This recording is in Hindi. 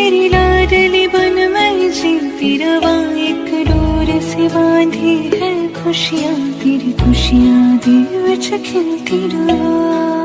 तेरी लाडली बन मैं जीती रवा, एक डोर से बांधी है खुशियाँ, तेरी खुशियाँ दी विच खिलती रवा।